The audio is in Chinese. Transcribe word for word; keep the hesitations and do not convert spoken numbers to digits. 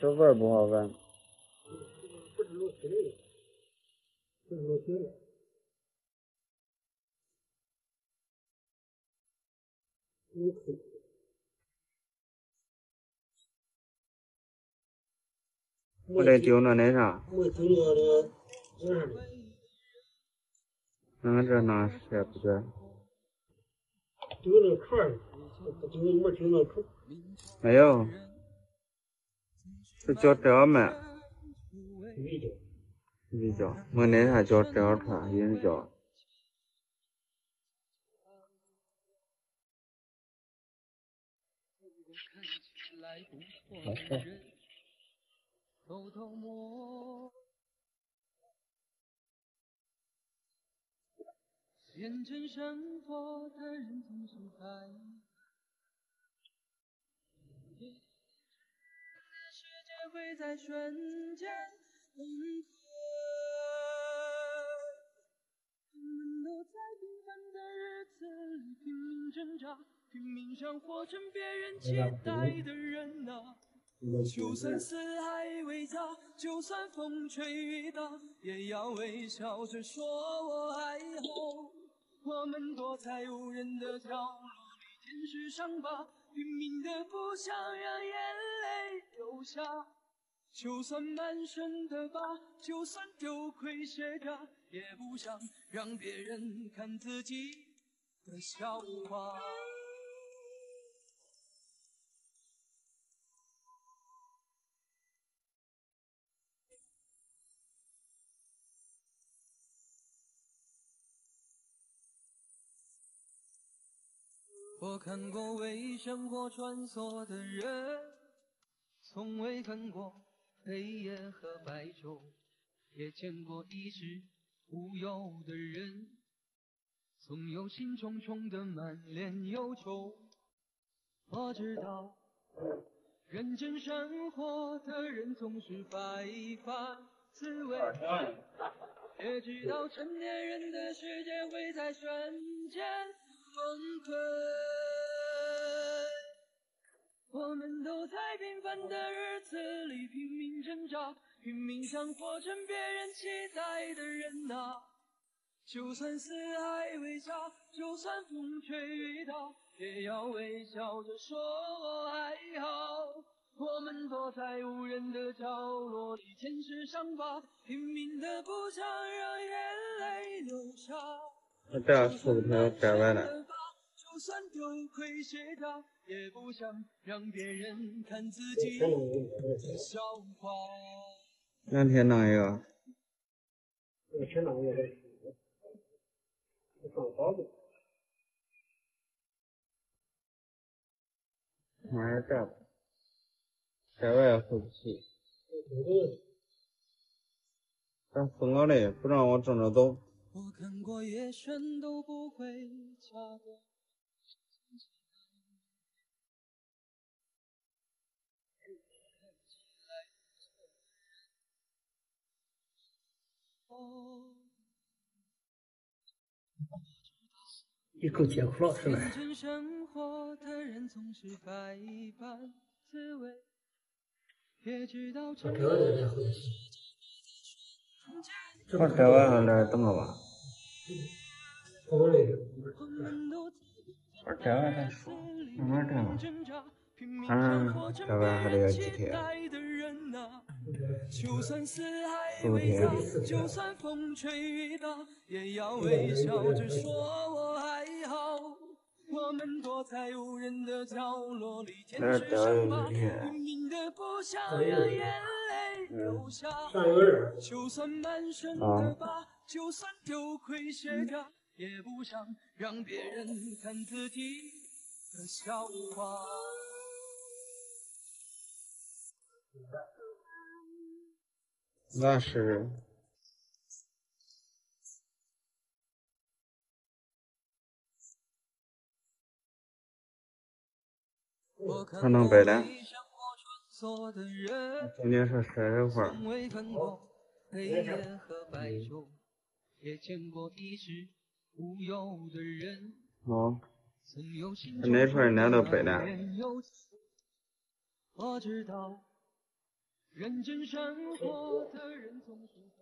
这味儿不好闻。 不是楼梯的，不是楼梯的。你看。 我得丢那那啥。 没丢那个那啥的。 嗯，这哪是不对？ 丢那壳儿，丢没丢那壳？ 没有，是叫这么？ 鱼胶。 鱼胶，没那啥叫这它鱼胶。好好。 偷偷摸，见证生活的人总是在世界会在瞬间崩溃，我们都在平凡的日子里拼命挣扎，拼命想活成别人期待的人啊。就算四海为家，就算风吹雨打，也要微笑着说我还好。我们躲在无人的角落里，舔舐伤疤，拼命的不想让眼泪流下。就算满身的疤，就算丢盔卸甲，也不想让别人看自己的笑话。我看过为生活穿梭的人，从未看过黑夜和白昼，也见过一时无忧的人，总有心重重的满脸忧愁。我知道认真生活的人总是百般滋味，也知道成年人的世界会在瞬间崩溃。我们都在平凡的日子里拼命挣扎，拼命想活成别人期待的人啊。就算四海为家，就算风吹雨打，也要微笑着说我还好。我们躲在无人的角落里，舔舐伤疤，拼命的不想让眼泪流下。 我这样是不是要摘完了？ 就算丢盔卸甲，也不想让别人看自己的笑话。 两天弄一个。 两天弄一个。放包子。 马上摘吧，摘完也回不去。咱封了嘞，不让我正着走。 我看过夜深都不回家的。 一口接苦了是吧？ 生活的人总是百般滋味，也知道我这个再回去。 我摘完了来等我吧。 我那个。 我摘完再说，慢慢摘吧。嗯，摘完还得要几天？ 就算四海四为家， 天。 就算风吹雨打，也要微笑着说我还好。我们躲在无人的角落里，舔舐伤疤，拼命的不想让眼泪流下。就算满身的疤，就算丢盔卸甲，也不想让别人看自己的笑话。 那是。还能背嘞？今天是十二块。哦，那块人家都背了。 认真生活的人总是